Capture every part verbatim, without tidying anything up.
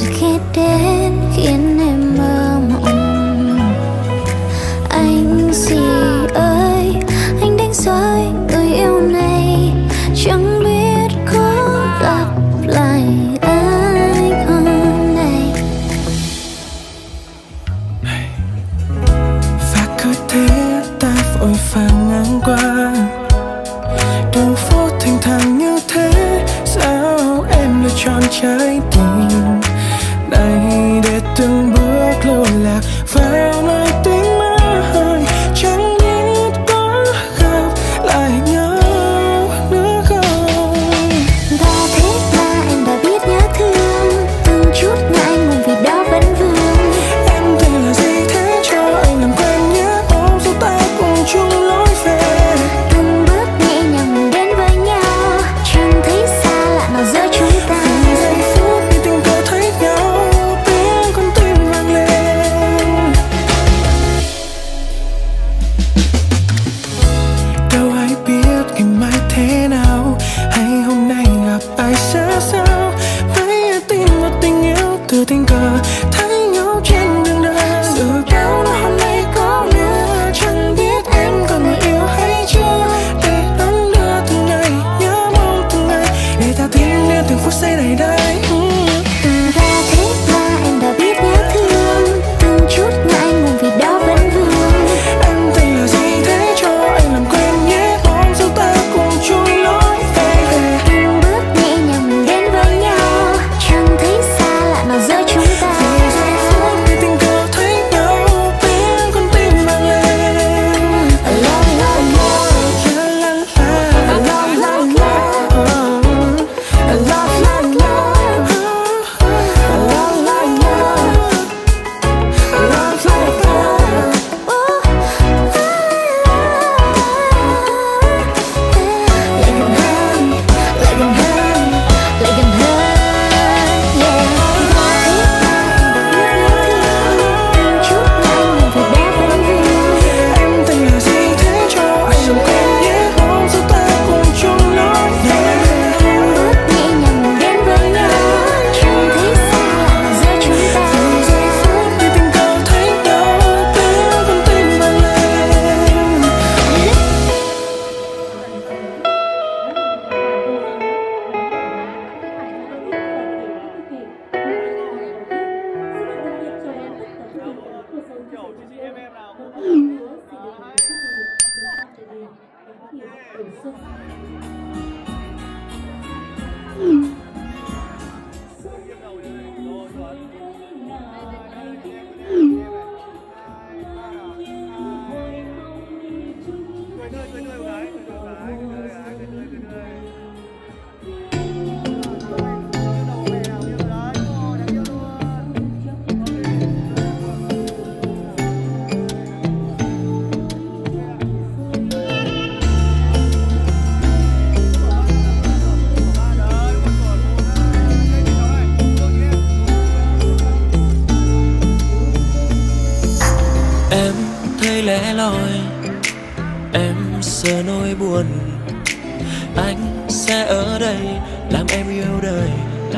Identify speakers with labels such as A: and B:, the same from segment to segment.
A: khi đến khiến em mơ mộng. Anh gì ơi, anh đánh rơi người yêu này, chẳng biết có gặp lại ai không này.
B: Và cứ thế ta vội vàng ngang qua đường phố thênh thang như thế. Sao em lựa chọn trái tim này để từng bước lùi lạc vào nơi tính mơ? Chẳng biết có gặp lại nhau nữa không.
A: Và thế là em đã biết nhớ thương, từng chút ngại ngùng vì đó vẫn vương.
B: Em tên là gì thế cho anh làm quen nhé, ôm dù ta cùng chung lối về.
A: Từng bước nhẹ nhàng mình đến với nhau, chẳng thấy xa lạ nào giữa chúng ta.
B: Vì giây phút khi tình cờ thấy nhau, tiếng con tim vang lên. Đâu ai biết ngày mai thế nào, hay hôm nay gặp ai ra sao. Mấy tin vào tình yêu từ tình cờ thấy nhau trên đường đời. Dự báo là hôm nay có mưa, chẳng biết em còn người yêu hay chưa. Để đón đưa từng ngày, nhớ mong từng ngày, để ta tin yêu từng phút giây này đây.
A: Và thế là em đã biết nhớ thương, từng chút ngại ngùng vì đó vẫn vương.
B: Em tên là gì thế cho anh làm quen nhé, ôm dù ta cùng chung lối về.
A: Từng bước nhẹ nhàng mình đến với nhau, chẳng thấy xa lạ nào giữa chúng ta.
B: Vì giây phút khi tình cờ thấy nhau, tiếng con tim vang lên.
A: A long, long, long,
B: La la la,
A: a long, long, long,
B: oh,
A: a long, long, long, a long, long, long, a long, long, long. Lại gần hơn, lại gần hơn, lại gần hơn, yeah. Và thế là em đã biết nhớ thương, từng chút ngại ngùng vì đó vẫn vương.
B: em tên là gì thế cho anh làm quen nhé, ôm dù ta cùng chung lối về.
A: Từng bước nhẹ nhàng mình đến với nhau, chẳng thấy xa lạ nào giữa chúng ta.
B: Vì giây phút khi tình cờ thấy nhau, tiếng con tim vang lên.
C: Em thấy lẻ loi, em sợ nỗi buồn, anh sẽ ở đây làm em yêu đời.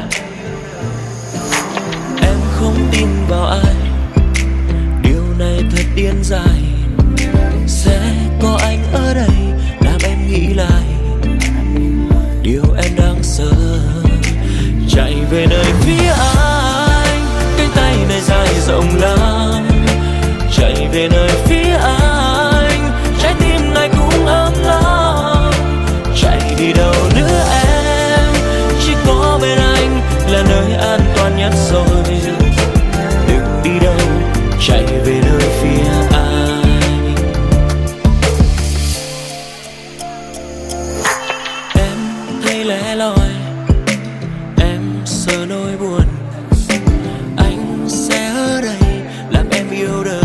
C: Em không tin vào ai, điều này thật điên dại. Sẽ có anh ở đây làm em nghĩ lại điều em đang sợ. Chạy về nơi phía anh, cánh tay này dài rộng lắm. Chạy về nơi phía anh, trái tim này cũng ấm lắm. Chạy đi đâu nữa em, chỉ có bên anh là nơi an toàn nhất rồi. Đừng đi đâu, chạy về nơi phía anh. Em thấy lẻ loi, em sợ nỗi buồn, anh sẽ ở đây làm em yêu đời.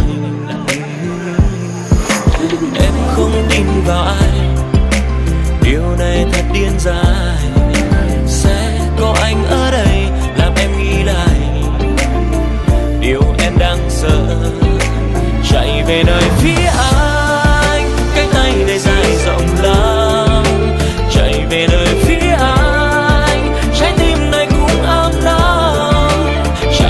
C: Em không tin vào ai, điều này thật điên dại. Sẽ có anh ở đây làm em nghĩ lại điều em đang sợ. Chạy về nơi phía anh, cánh tay này dài rộng lắm. Chạy về nơi phía anh, trái tim này cũng ấm lắm.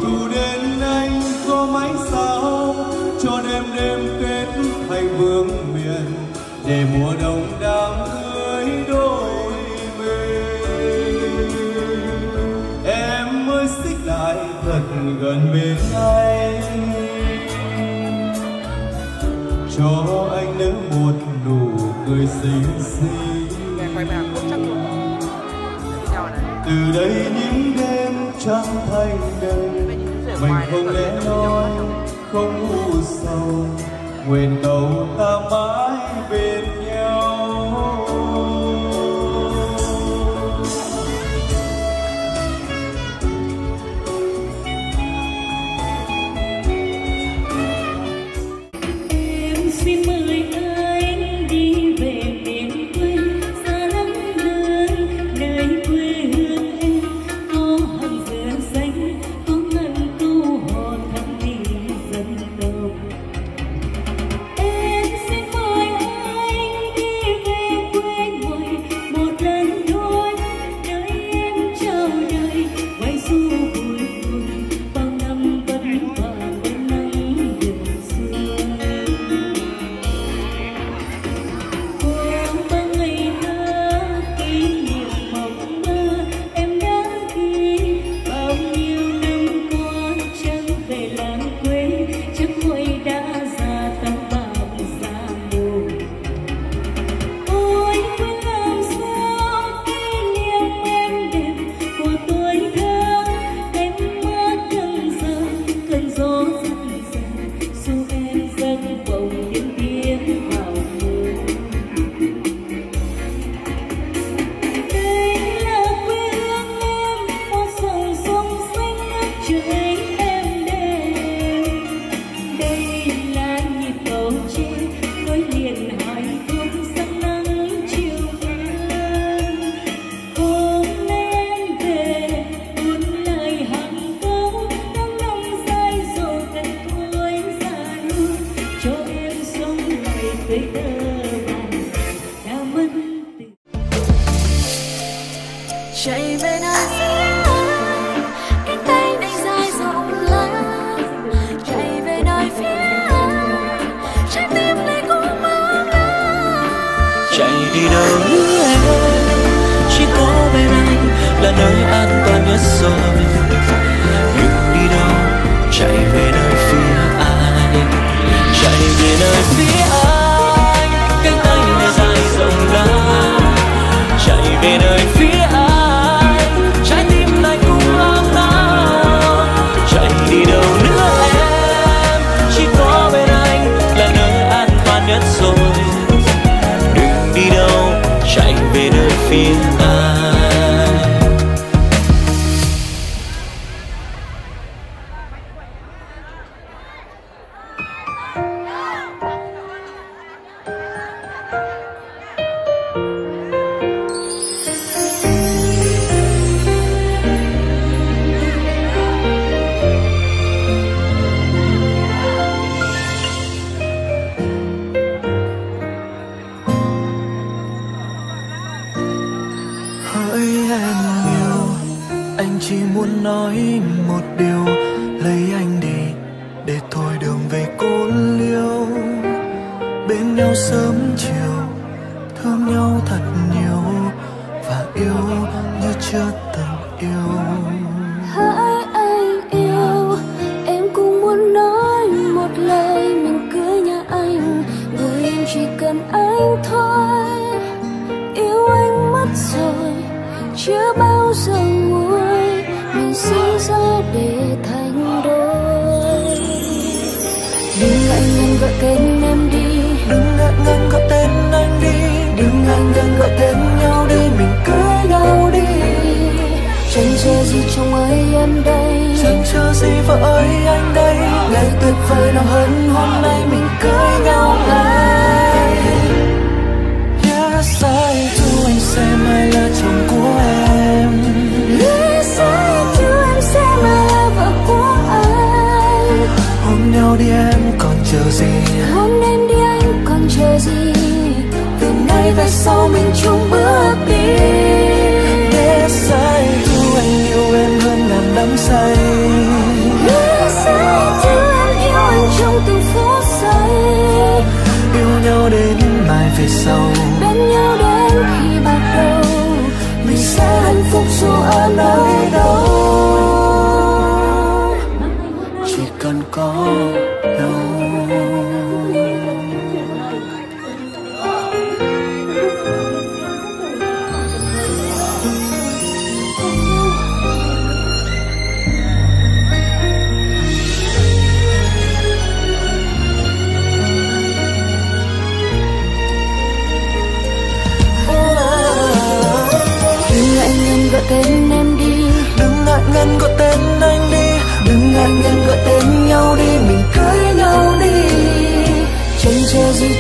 D: thu đến anh có máy sao cho đêm đêm kết thành vương miền, để mùa đông đám cưới đôi bên. Em mới xích lại thật gần bên anh, cho anh nở một nụ cười xinh xinh. Từ đây những đêm trăng thanh đầy, mình không lẽ nói không u sầu, nguyện cầu ta mãi bên nhau.
E: Em xin mời anh đi về miền quê, xa lắm nơi nơi quê hương em, có hàng dừa xanh, có ngàn câu hò thắm tình dân tộc. Em xin mời anh đi về quê ngồi một lần thôi, nơi em chào đời quay du vui buồn, bao năm vất vả bên nắng đường xưa. Qua bao ngày thơ kỷ niệm mộng mơ, em đã ghi bao nhiêu năm qua trở về làng quê, chắc hồi đã già tóc bạc già mù. Ôi quên làm sao kỷ niệm êm đềm của tuổi thơ, em mơ cần giờ cơn gió dần dần dù em giấc bồng những tiếng vào mưa. Đây là quê hương em, một dòng sông xanh ngát trời êm đềm. Đây là nhịp cầu tre nối liền hai thôn sáng nắng chiều vàng. Hôm nay em về buôn lời hàng câu, năm năm dài dỗ gần tuổi già nua, cho em sống lại tuổi thơ vàng đã mất từ.
A: Chạy về nơi phía anh, cánh tay này dài rộng lớn. Chạy về nơi phía anh, trái tim này cũng mong anh.
C: Chạy đi đâu nữa em, chỉ có bên anh là nơi an toàn nhất rồi. Đừng đi đâu, chạy về nơi phía anh, chạy về nơi phía anh, cánh tay này dài rộng lớn. Chạy về nơi phía anh, trái tim này cũng ấm nóng. Chạy đi đâu nữa em, chỉ có bên anh là nơi an toàn nhất rồi. Đừng đi đâu, chạy về nơi phía anh.
B: Hỡi em yêu, anh chỉ muốn nói một điều, lấy anh đi để thôi đường về Côn Liêu. Bên nhau sớm chiều, thương nhau thật nhiều và yêu như chưa từng yêu.
A: Hỡi anh yêu, em cũng muốn nói một lời mình cưới nhà anh, người em chỉ cần anh thôi. Yêu anh mất rồi, chưa bao giờ nguôi, mình sinh ra để thành đôi. Đừng ngại ngần gọi tên em đi,
B: Đừng ngại ngần gọi tên anh đi,
A: đừng ngại ngần gọi tên nhau đi, mình cưới nhau đi. Chẳng chờ gì chồng ơi em đây,
B: chẳng chờ gì vợ ơi anh đây.
A: ngày tuyệt vời nào hơn hôm nay mình cưới nhau ngay.
B: Yes, I do, anh sẽ mãi là chồng của em.
A: Yes, I do, em sẽ mãi là vợ của anh.
B: Hôn nhau đi em còn chờ gì,
A: Hôn em đi anh còn chờ gì, từ nay về sau mình chung bước đi.
B: Yes, I do, anh yêu em hơn ngàn đắm say.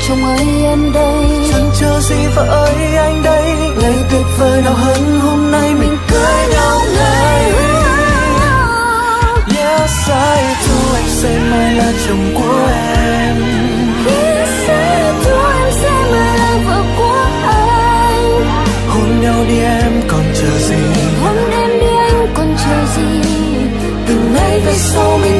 A: chồng ơi em đây.
C: Chẳng chờ gì vợ ơi anh đây, ngày tuyệt vời nào hơn hôm nay mình cưới nhau ngay. Yes, I do, anh sẽ mãi là chồng của em.
A: Yes, I do, em sẽ mãi là vợ của anh.
C: Hôn nhau đi em còn chờ gì,
A: hôn em đi anh còn chờ gì.
C: từ nay về sau mình